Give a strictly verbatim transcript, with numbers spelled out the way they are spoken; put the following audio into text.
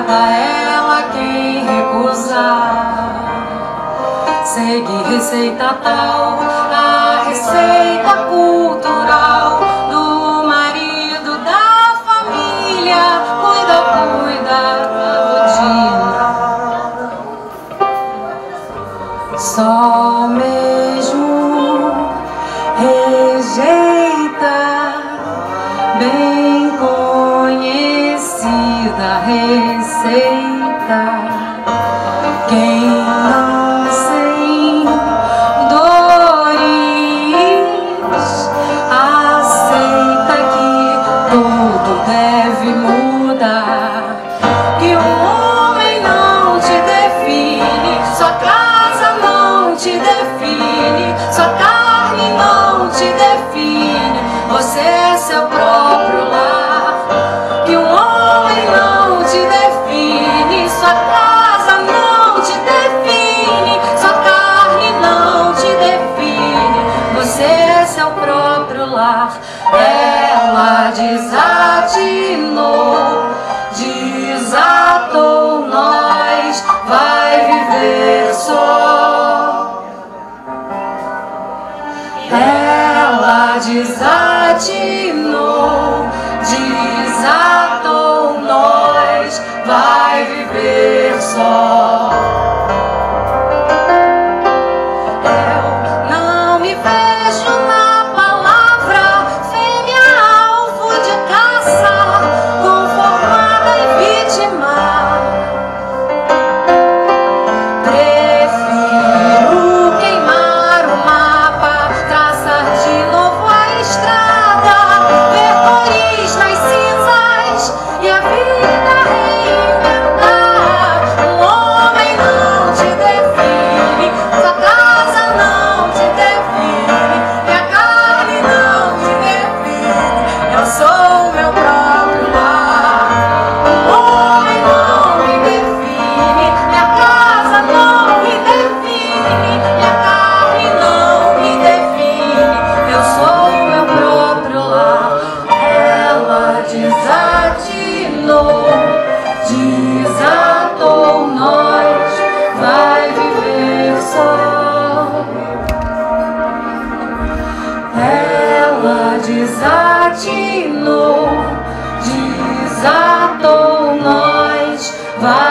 a ela quem recusar. Segue receita tal, a receita cultural do marido da família. Cuida, cuida, rodina. Só mesmo rejeita, bem conhecida receita, quem não sem dores aceita que tudo deve mudar, que o homem não te define, sua casa não te define, sua carne não te define, você é seu próprio lar. Que um homem não te define, sua casa não te define, sua carne não te define, você é seu próprio lar. Ela desatinou, desatou, nós vai viver só. Ela desatinou, desatou, nós vai viver só. Eu não me vejo na palavra fêmea, alvo de caça, conformada e vítima. Prefiro queimar o mapa, traçar de novo a estrada, ver cores nas cinzas e a vida reinventar. Um homem não te define, sua casa não te define, minha carne não te define, eu sou meu próprio lar. Um homem não me define, minha casa não me define, minha carne não me define, eu sou meu próprio lar. Ela desatinou, desatou, nós vai viver só. Ela desatinou, desatou, nós vai